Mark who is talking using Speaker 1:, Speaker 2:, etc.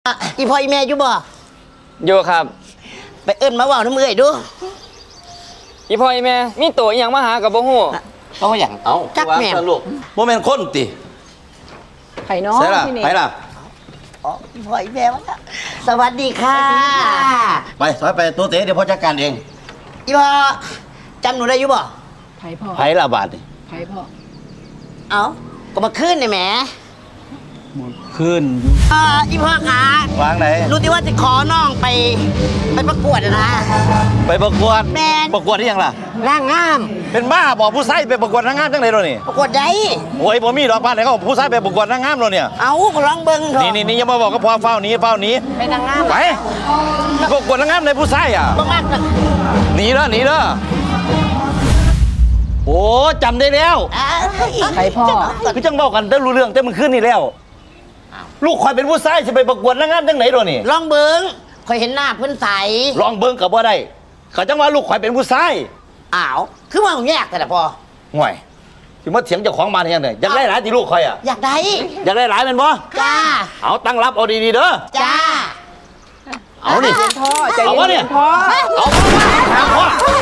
Speaker 1: อีพ่ออีแม่อยู่บ่
Speaker 2: อยู่ครับ
Speaker 1: ไปเอิ้นมาเว้าน้ำเอื้อยดู
Speaker 2: อีพ่ออีแม่มีตัวอีหยังมาหากับบ่ฮู้
Speaker 1: เพราะว่าอย่าง
Speaker 3: เอา
Speaker 1: จักแม่
Speaker 3: ลูกโมเมนต์คนติ
Speaker 4: ไผ่น้องที่นี่
Speaker 3: ไปล่ะ
Speaker 1: อ๋ออีพ่ออีแม่วะสวัสดีค่ะ
Speaker 3: ไปถอยไปตัวเต๋เดี๋ยวพ่อจัดการเอง
Speaker 1: อีพ่อจำหนูได้อยู่บ่
Speaker 4: ไผ่พ่อ
Speaker 3: ไปล่ะบาทนี่
Speaker 4: ไผ่พ่อ
Speaker 1: เอ้าก็มาขึ้นนี่แหม
Speaker 3: ขึ้น
Speaker 1: อีพ่อขาว
Speaker 3: างไหน
Speaker 1: รู้ที่ว่าจะขอน้องไปประกวดนะ
Speaker 3: ไปประกวด
Speaker 1: แมน
Speaker 3: ประกวดที่ยังล่ะ
Speaker 1: นางงาม
Speaker 3: เป็นบ้าบอกผู้ชายไปประกวดนางงามจังไหนเรานี่
Speaker 1: ประกวดได้
Speaker 3: โอ้ยผมมีดอกบ้านไหนเขาผู้ชายไปประกวดนางงามเราเนี่ย
Speaker 1: เอาก็ลองเบิ้งเถอะ
Speaker 3: นี่ยังมาบอกก็พอเฝ้านี้
Speaker 1: ไปนางงาม
Speaker 3: ไปประกวดนางงามในผู้ชายอ่ะ
Speaker 1: มาก
Speaker 3: หนีเด้อโอ้จำได้แล้ว
Speaker 4: ไผ่พ่อ
Speaker 3: คือจังบอกกันได้รู้เรื่องแต่มันขึ้นนี่แล้วลูกคอยเป็นผู้ชายจะไปประกวดนางงามจังไหนเรานี่
Speaker 1: ลองเบิ้งคอยเห็นหน้าเพื่อนใส
Speaker 3: ลองเบิ้งกับว่าได้เขาจังว่าลูกคอยเป็นผู้ชาย
Speaker 1: อ้าวคือว่าแยกแต่ละพอ
Speaker 3: ห่วยถึงมาเถียงเจ้าของบ้านยังไงอยากได้หลายที่ลูกคอยอ่ะ
Speaker 1: อยากได้
Speaker 3: หลายเป็นบ่
Speaker 1: จ้า
Speaker 3: เอาตั้งรับเอาดีๆเด้อ
Speaker 1: จ้า
Speaker 3: เอานี่
Speaker 4: พ่อใจเย็นพ่อ
Speaker 3: เอาพ่อ